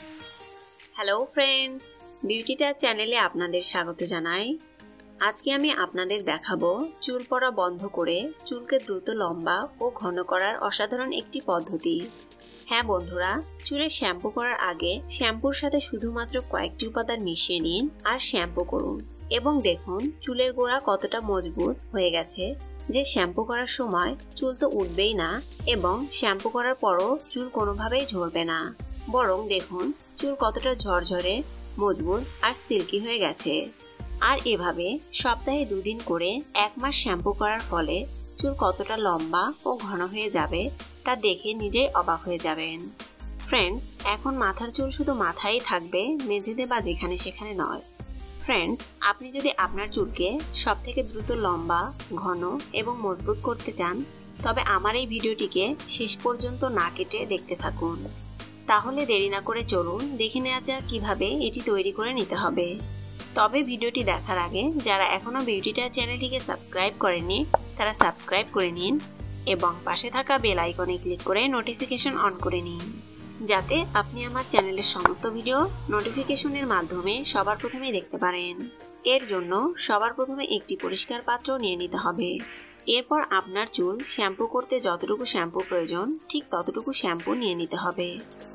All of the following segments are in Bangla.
হ্যালো ফ্রেন্ডস, বিউটি টাচ চ্যানেলে আপনাদের স্বাগত জানাই। আজকে আমি আপনাদের দেখাবো চুল পড়া বন্ধ করে চুলকে দ্রুত লম্বা ও ঘন করার অসাধারণ একটি পদ্ধতি। হ্যাঁ বন্ধুরা, চুলের শ্যাম্পু করার আগে শ্যাম্পুর সাথে শুধুমাত্র কয়েকটি উপাদান মিশিয়ে নিন আর শ্যাম্পু করুন এবং দেখুন চুলের গোড়া কতটা মজবুত হয়ে গেছে যে শ্যাম্পু করার সময় চুল তো উঠবেই না এবং শ্যাম্পু করার পরও চুল কোনোভাবেই ঝরবে না, বরং দেখুন চুল কতটা ঝরঝরে, মজবুত আর সিল্কি হয়ে গেছে। আর এভাবে সপ্তাহে 2 দিন করে 1 মাস শ্যাম্পু করার ফলে চুল কতটা লম্বা ও ঘন হয়ে যাবে তা দেখে নিজেই অবাক হয়ে যাবেন। ফ্রেন্ডস, এখন মাথার চুল শুধু মাথায় থাকবে, মেঝেতে বা যেখানে সেখানে নয়। ফ্রেন্ডস, আপনি যদি আপনার চুলকে সবথেকে দ্রুত লম্বা, ঘন এবং মজবুত করতে চান তবে আমার এই ভিডিওটিকে শেষ পর্যন্ত না কেটে দেখতে থাকুন। তাহলে দেরি না করে চলুন দেখে নেওয়া যাক কিভাবে এটি তৈরি করে নিতে হবে। তবে ভিডিওটি দেখার আগে যারা এখনো বিউটি টাচ চ্যানেলটিকে সাবস্ক্রাইব করেননি তারা সাবস্ক্রাইব করে নিন এবং পাশে থাকা বেল আইকনে ক্লিক করে নোটিফিকেশন অন করে নিন, যাতে আপনি আমার চ্যানেলের সমস্ত ভিডিও নোটিফিকেশনের মাধ্যমে সবার প্রথমে দেখতে পারেন। এর জন্য সবার প্রথমে একটি পরিষ্কার পাত্র নিয়ে নিতে হবে। এরপর আপনার চুল শ্যাম্পু করতে যতটুকু শ্যাম্পু প্রয়োজন ঠিক ততটুকু শ্যাম্পু নিয়ে নিতে হবে।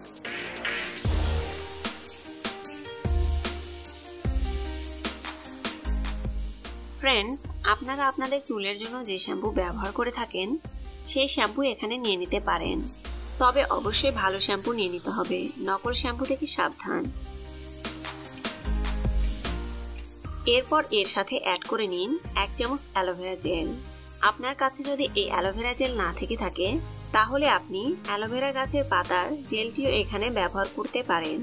ফ্রেন্ডস, আপনারা আপনাদের চুলের জন্য যে শ্যাম্পু ব্যবহার করে থাকেন সেই শ্যাম্পু এখানে নিয়ে নিতে পারেন, তবে অবশ্যই ভালো শ্যাম্পু নিয়ে নিতে হবে, নকল শ্যাম্পু থেকে সাবধান। এরপর এর সাথে অ্যাড করে নিন 1 চামচ অ্যালোভেরা জেল। আপনার কাছে যদি এই অ্যালোভেরা জেল না থেকে থাকে তাহলে আপনি অ্যালোভেরা গাছের পাতার জেলটিও এখানে ব্যবহার করতে পারেন।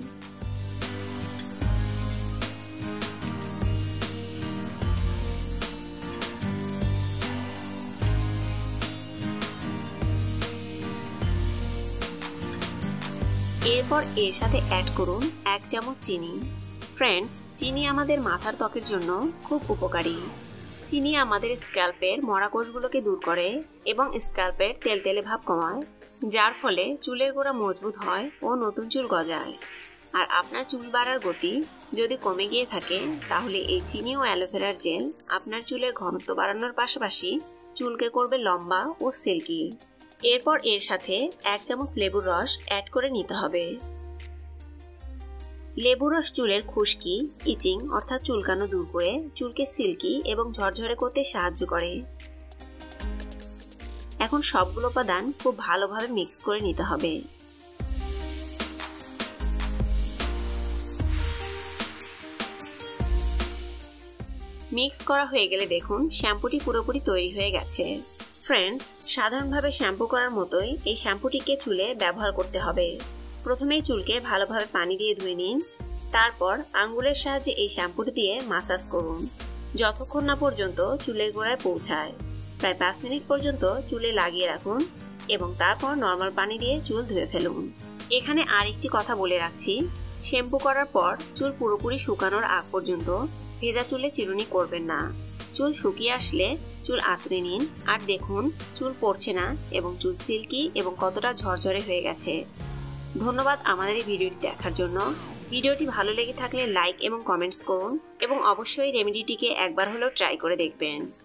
এরপর এর সাথে অ্যাড করুন 1 চামচ চিনি। ফ্রেন্ডস, চিনি আমাদের মাথার ত্বকের জন্য খুব উপকারী। চিনি আমাদের স্ক্যাল্পের মরা কোষগুলোকে দূর করে এবং স্ক্যাল্পের তেলতেলে ভাব কমায়, যার ফলে চুলের গোড়া মজবুত হয় ও নতুন চুল গজায়। আর আপনার চুল বাড়ার গতি যদি কমে গিয়ে থাকে তাহলে এই চিনি ও অ্যালোভেরার জেল আপনার চুলের ঘনত্ব বাড়ানোর পাশাপাশি চুলকে করবে লম্বা ও সিল্কি। এরপর এর সাথে 1 চামচ লেবুর রস অ্যাড করে নিতে হবে। লেবুর রস চুলের খুশকি, ইচিং অর্থাৎ চুলকানো দূর করে চুলকে সিল্কি এবং ঝরঝরে করতে সাহায্য করে। এখন সবগুলো উপাদান খুব ভালোভাবে মিক্স করে নিতে হবে। মিক্স করা হয়ে গেলে দেখুন শ্যাম্পুটি পুরোপুরি তৈরি হয়ে গেছে। ফ্রেন্ডস, সাধারণভাবে শ্যাম্পু করার মতোই এই শ্যাম্পুটিকে চুলে ব্যবহার করতে হবে। প্রথমেই চুলকে ভালোভাবে পানি দিয়ে ধুয়ে নিন, তারপর আঙ্গুলের সাহায্যে এই শ্যাম্পুটি দিয়ে মাসাজ করুন যতক্ষণ না পর্যন্ত চুলের গোড়ায় পৌঁছায়। প্রায় 5 মিনিট পর্যন্ত চুলে লাগিয়ে রাখুন এবং তারপর নর্মাল পানি দিয়ে চুল ধুয়ে ফেলুন। এখানে আরেকটি কথা বলে রাখছি, শ্যাম্পু করার পর চুল পুরোপুরি শুকানোর আগ পর্যন্ত ভেজা চুলে চিরুনি করবেন না। চুল শুকিয়ে আসলে চুল আঁচড়ে নিন আর দেখুন চুল পড়ছে না এবং চুল সিল্কি এবং কতটা ঝরঝরে হয়ে গেছে। ধন্যবাদ আমাদের এই ভিডিওটি দেখার জন্য। ভিডিওটি ভালো লেগে থাকলে লাইক এবং কমেন্টস করুন এবং অবশ্যই রেমেডিটিকে একবার হলেও ট্রাই করে দেখবেন।